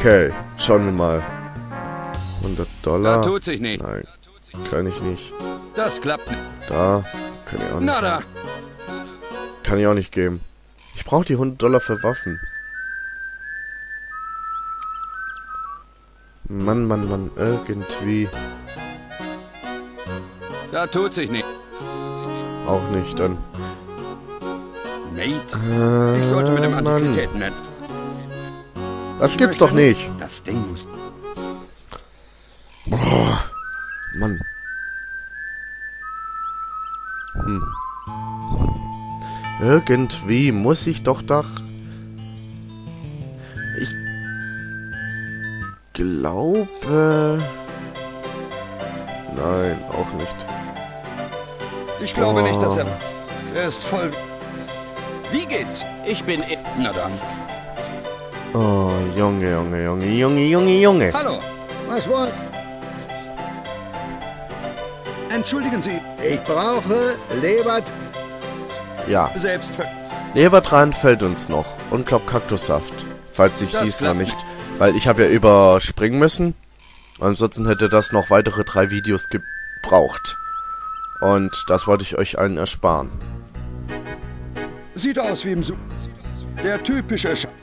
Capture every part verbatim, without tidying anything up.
Okay, schauen wir mal. hundert Dollar. Da tut sich nicht. Nein, kann ich nicht. Das klappt nicht. Da, kann ich auch nicht. Nada. Kann ich auch nicht geben. Ich brauche die hundert Dollar für Waffen. Mann, Mann, Mann, irgendwie. Da tut sich nicht. Auch nicht, dann. Mate. Äh, Ich sollte mit dem Mann. Antiquitäten nennen. Das Ich gibt's möchte doch nicht. Das Ding muss... Boah, Mann. Hm. Irgendwie muss ich doch doch... Ich glaube... Nein, auch nicht. Ich glaube Oh. nicht, dass er... Er ist voll... Wie geht's? Ich bin... i- Na dann. Oh, Junge, Junge, Junge, Junge, Junge, Junge. Hallo. Was wollt? Entschuldigen Sie. Ich brauche Leber. Ja, Selbstver... Lebertran fällt uns noch. Und glaub Kaktussaft. Falls ich Das diesmal klappt nicht... Weil ich habe ja überspringen müssen. Ansonsten hätte das noch weitere drei Videos gebraucht. Und das wollte ich euch allen ersparen. Sieht aus wie im Su... Der typische Sch...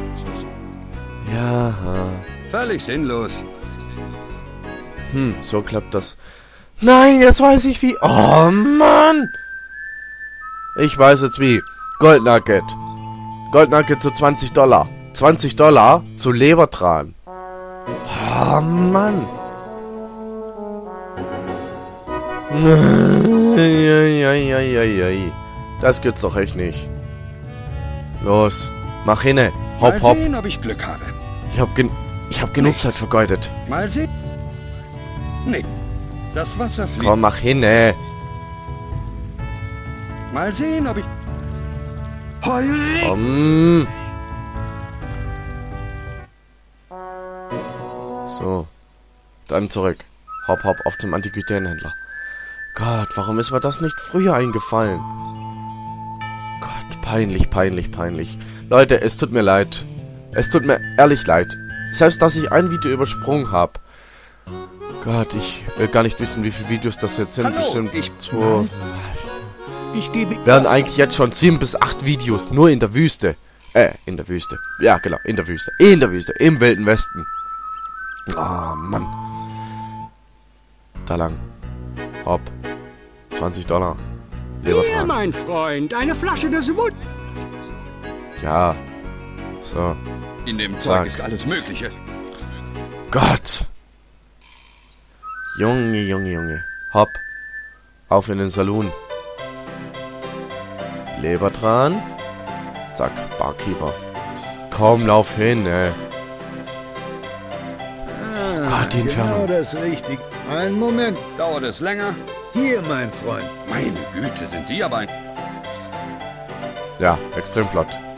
Ja, Völlig sinnlos. hm, so klappt das. Nein, jetzt weiß ich wie... Oh, Mann! Ich weiß jetzt wie. Gold Nugget. Gold Nugget zu zwanzig Dollar. zwanzig Dollar zu Lebertran. Oh, Mann. Das gibt's doch echt nicht. Los, mach hinne. Hopp, Mal hopp. sehen, ob ich Glück habe. Ich hab, gen ich hab genug Nichts. Zeit vergeudet. Mal sehen. Nee. Das Wasser fließt. Komm, mach hinne. Mal sehen, ob ich... Heul! Komm. So. Dann zurück. Hopp, hopp, auf zum Antiquitätenhändler. Gott, warum ist mir das nicht früher eingefallen? Gott, peinlich, peinlich, peinlich. Leute, es tut mir leid. Es tut mir ehrlich leid. Selbst, dass ich ein Video übersprungen habe. Gott, ich will gar nicht wissen, wie viele Videos das jetzt sind. Hallo, Bestimmt ich- zwei. Ich gebe... Werden eigentlich jetzt schon sieben bis acht Videos nur in der Wüste. Äh, in der Wüste. Ja, genau, in der Wüste. In der Wüste, im Wilden Westen. Ah, Mann. Da lang. Hopp. zwanzig Dollar. Hier, Lebertran. mein Freund, eine Flasche des Wut. Ja. So. In dem Zack. Zeug ist alles Mögliche. Gott. Junge, Junge, Junge. Hopp. Auf in den Saloon. Lebertran. Zack, Barkeeper. Komm, lauf hin, ey. Ah, Gott, die Entfernung. genau das Richtige. Einen Moment. Dauert es länger? Hier, mein Freund. Meine Güte, sind Sie aber ein... Ja, extrem flott.